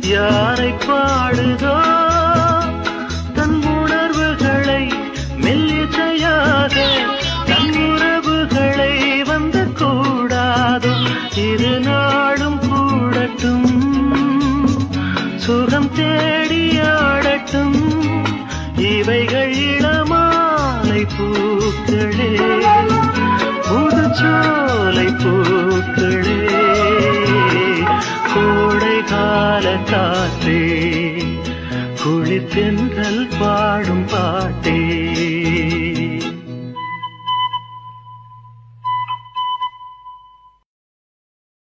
யாரை பாடுதோ தன் உணர்வுகளை மெல்லிசையாக தன் உறவுகளை வந்து கூடாதோ இரு நாடும் கூடட்டும் சுகம் தேடியாடட்டும் இவைகள் இளமாலை பூக்களே புதுச்சோலை பூக்களே கோடை கால காற்றே குளிர் தென்றல் பாடும் பாட்டே